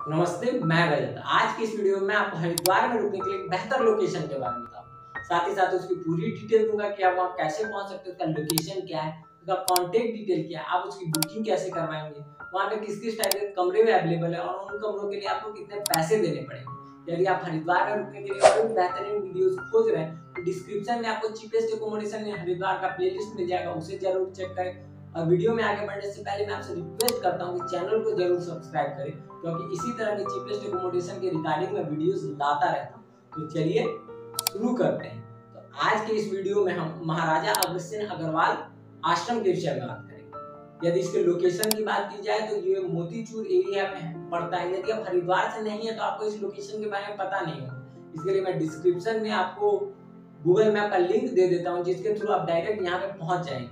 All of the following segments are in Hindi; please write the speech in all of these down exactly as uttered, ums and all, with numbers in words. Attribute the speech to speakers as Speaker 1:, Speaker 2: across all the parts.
Speaker 1: नमस्ते, मैं रजत। आज की इस वीडियो में आपको हरिद्वार में रुकने के लिए एक बेहतर लोकेशन के बारे में बताऊंगा। साथ ही साथ उसकी पूरी डिटेल दूंगा कि आप वहाँ कैसे पहुंच सकते हो, उसका लोकेशन क्या है, उसका कॉन्टेक्ट डिटेल क्या है, आप उसकी बुकिंग कैसे करवाएंगे, वहाँ पे किस किस टाइप के कमरे में अवेलेबल है और उन कमरों के लिए आपको कितने पैसे देने पड़ेंगे। यदि आप हरिद्वार में रुकने के लिए और भी बेहतरीन वीडियोस खोज रहे हैं तो डिस्क्रिप्शन में आपको चीपेस्ट एकोमोडेशन में हरिद्वार का प्लेलिस्ट मिल जाएगा, उसे जरूर चेक करें। और वीडियो में आगे बढ़ने से पहले मैं आपसे रिक्वेस्ट करता हूँ कि चैनल को जरूर सब्सक्राइब करें, क्योंकि इसी तरह के चीपेस्ट एकोमोडेशन के रिगार्डिंग में वीडियोस लाता रहता हूँ। तो चलिए शुरू करते हैं। तो आज के इस वीडियो में हम महाराजा अग्रसेन अग्रवाल आश्रम के विषय में बात करेंगे। यदि इसके लोकेशन की बात की जाए तो ये मोतीचूर एरिया में पड़ता है। यदि आप हरिद्वार से नहीं है तो आपको इस लोकेशन के बारे में पता नहीं होगा, इसके लिए मैं डिस्क्रिप्शन में आपको गूगल मैप का लिंक दे देता हूँ, जिसके थ्रू आप डायरेक्ट यहाँ पे पहुंच जाएंगे।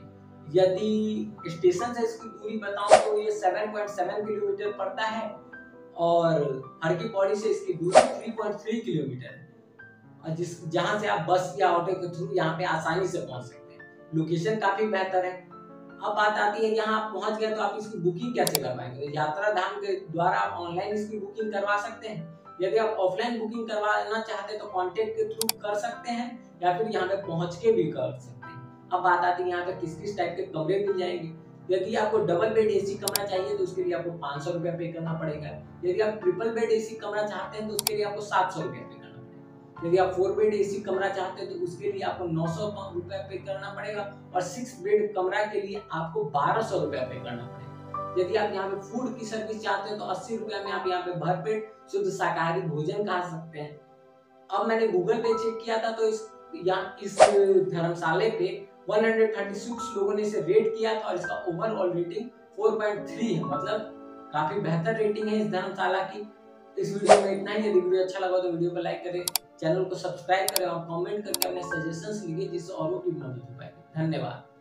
Speaker 1: यदि स्टेशन से इसकी दूरी बताऊं तो ये सात पॉइंट सात किलोमीटर पड़ता है और हर की पौड़ी से इसकी दूरी तीन पॉइंट तीन किलोमीटर है, और जिस जहां से आप बस या ऑटो के थ्रू यहाँ पे आसानी से पहुंच सकते हैं। लोकेशन काफी बेहतर है। अब बात आती है यहाँ आप पहुंच गए तो आप इसकी बुकिंग कैसे करवाएंगे। तो यात्रा धाम के द्वारा आप ऑनलाइन इसकी बुकिंग करवा सकते हैं। यदि आप ऑफलाइन बुकिंग करवाना चाहते हैं तो कॉन्टेक्ट के थ्रू कर सकते हैं या फिर यहाँ पे पहुंच के भी कर सकते हैं। अब बात आती है यहाँ पे किस किस टाइप के कमरे मिल जाएंगे। यदि आपको डबल बेड एसी कमरा चाहिए तो उसके लिए आपको पाँच सौ रुपया पे करना पड़ेगा। यदि आप ट्रिपल बेड एसी कमरा चाहते हैं तो उसके लिए आपको सात सौ रुपया पे करना पड़ेगा। यदि आप फोर बेड एसी कमरा चाहते हैं तो उसके लिए आपको नौ सौ रुपया पे करना पड़ेगा और सिक्स बेड कमरा के लिए आपको बारह सौ रुपया पे करना पड़ेगा। यदि आप यहाँ पे फूड की सर्विस चाहते हैं तो अस्सी रुपया में आप यहाँ पे भर पेट शुद्ध शाकाहारी भोजन खा सकते हैं। अब मैंने गूगल पे चेक किया था तो इस यहाँ इस धर्मशाला पे एक सौ छत्तीस लोगों ने इसे रेट किया था और इसका ओवरऑल रेटिंग चार पॉइंट तीन है, मतलब काफी बेहतर रेटिंग है इस धर्मशाला की। इस वीडियो में इतना ही। यदि वीडियो अच्छा लगा तो वीडियो को लाइक करें, चैनल को सब्सक्राइब करें और कमेंट करके अपने सजेशंस लिखिए जिससे औरों की मदद हो पाए। धन्यवाद।